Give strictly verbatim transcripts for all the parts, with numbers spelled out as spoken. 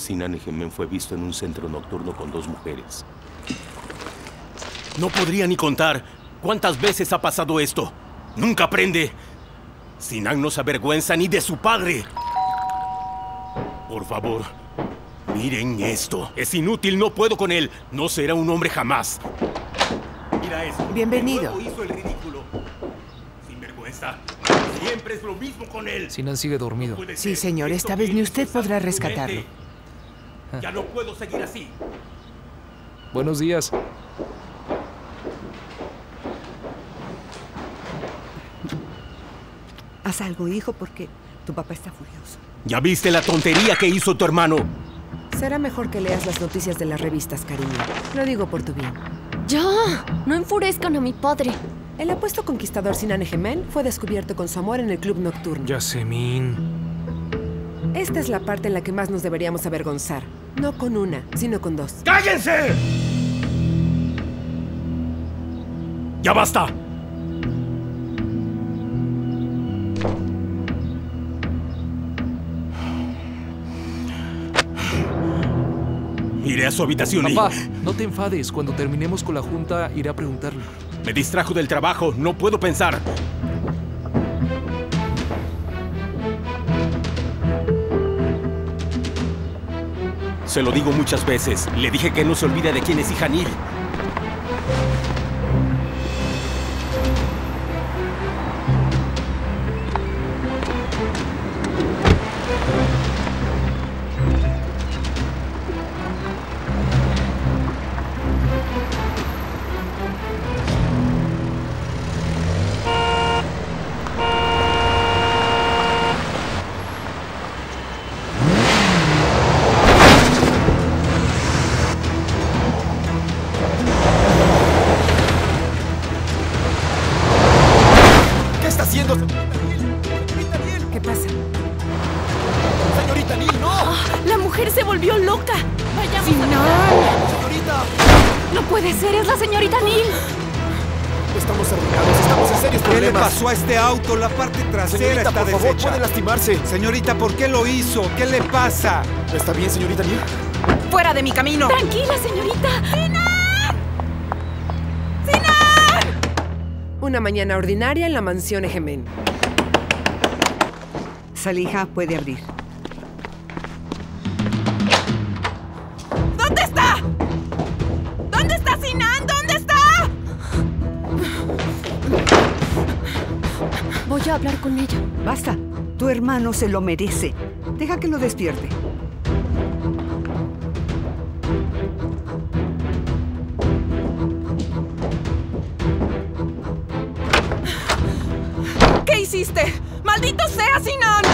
Sinan Egemen fue visto en un centro nocturno con dos mujeres. No podría ni contar cuántas veces ha pasado esto. Nunca aprende. Sinan no se avergüenza ni de su padre. Por favor, miren esto. Es inútil, no puedo con él. No será un hombre jamás. Mira eso. Bienvenido. Hizo el ridículo. Sin vergüenza. Siempre es lo mismo con él. Sinan sigue dormido. No Sí, señor. Esta vez ni usted podrá rescatarlo. Ya no puedo seguir así. Buenos días. Haz algo, hijo, porque tu papá está furioso. ¿Ya viste la tontería que hizo tu hermano? Será mejor que leas las noticias de las revistas, cariño. Lo digo por tu bien. ¡Ya! No enfurezcan a mi padre. El apuesto conquistador Sinan Egemen fue descubierto con su amor en el club nocturno. Yasemin. Esta es la parte en la que más nos deberíamos avergonzar. No con una, sino con dos. ¡Cállense! ¡Ya basta! Iré a su habitación y... Papá, no te enfades. Cuando terminemos con la junta, iré a preguntarle. Me distrajo del trabajo. No puedo pensar. Se lo digo muchas veces. Le dije que no se olvide de quién es Ihanil. ¿Qué pasa? ¡Señorita Neal, no! ¡Ah! ¡La mujer se volvió loca! ¡Vayamos ¡Sinan! a... ¡Señorita! ¡No puede ser! ¡Es la señorita Neal! Estamos arruinados, estamos en serios ¿Qué le problemas. pasó a este auto? La parte trasera Señorita, está por favor, deshecha. puede lastimarse. Señorita, ¿por qué lo hizo? ¿Qué le pasa? ¿Está bien, señorita Neal? ¡Fuera de mi camino! ¡Tranquila, señorita! Una mañana ordinaria en la mansión Egemen. Salija puede abrir. ¿Dónde está? ¿Dónde está Sinan? ¿Dónde está? Voy a hablar con ella. Basta. Tu hermano se lo merece. Deja que lo despierte. ¿Qué hiciste? ¡Maldito sea, Sinan!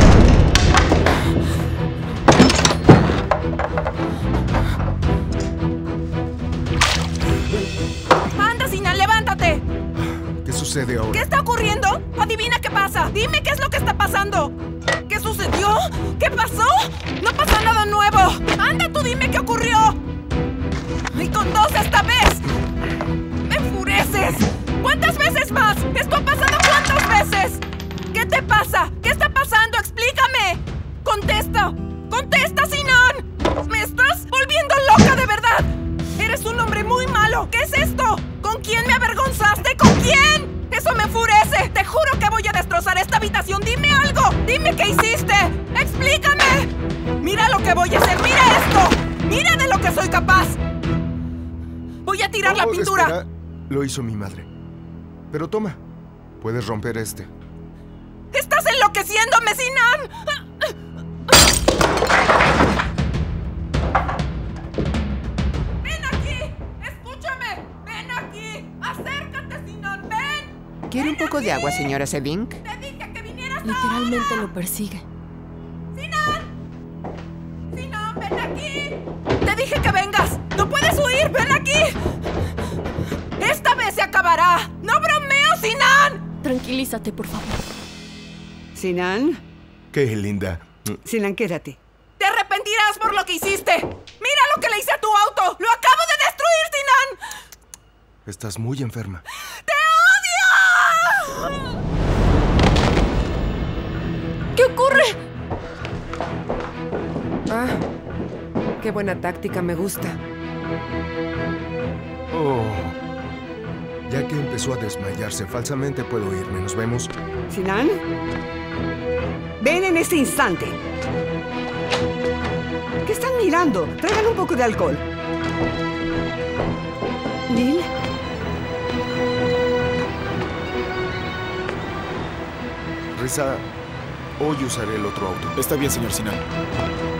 ¡Anda, Sinan, levántate! ¿Qué sucede ahora? ¿Qué está ocurriendo? Adivina qué pasa. Dime qué es lo que está pasando. ¿Qué sucedió? ¿Qué pasó? No pasa nada nuevo. Anda, tú dime qué ocurrió. Y con dos esta vez. ¡Me enfureces! ¿Cuántas veces más? ¿Esto ha pasado cuántas veces? ¿Qué te pasa? ¿Qué está pasando? ¡Explícame! ¡Contesta! ¡Contesta, Sinan! ¡Me estás volviendo loca de verdad! ¡Eres un hombre muy malo! ¿Qué es esto? ¿Con quién me avergonzaste? ¿Con quién? ¡Eso me enfurece! ¡Te juro que voy a destrozar esta habitación! ¡Dime algo! ¡Dime qué hiciste! ¡Explícame! ¡Mira lo que voy a hacer! ¡Mira esto! ¡Mira de lo que soy capaz! Voy a tirar la Oh, pintura. espera. Lo hizo mi madre. Pero toma, puedes romper este. ¡Estás enloqueciéndome, Sinan! ¡Ven aquí! ¡Escúchame! ¡Ven aquí! ¡Acércate, Sinan! ¡Ven! ¿Quiere un poco de agua, señora Sevink? ¡Te dije que vinieras Literalmente ahora! lo persigue. ¡Sinan! ¡Sinan, ven aquí! ¡Te dije que vengas! ¡No puedes huir! ¡Ven aquí! ¡Esta vez se acabará! ¡No bromeo, Sinan! Tranquilízate, por favor. Sinan. Qué linda. Sinan, quédate. ¡Te arrepentirás por lo que hiciste! ¡Mira lo que le hice a tu auto! ¡Lo acabo de destruir, Sinan! Estás muy enferma. ¡Te odio! ¿Qué ocurre? Ah, buena táctica, me gusta. Oh. Ya que empezó a desmayarse falsamente, puedo irme. ¿Nos vemos? Sinan, ven en este instante. ¿Qué están mirando? Traigan un poco de alcohol. Neil. Reza, hoy usaré el otro auto. Está bien, señor Sinan.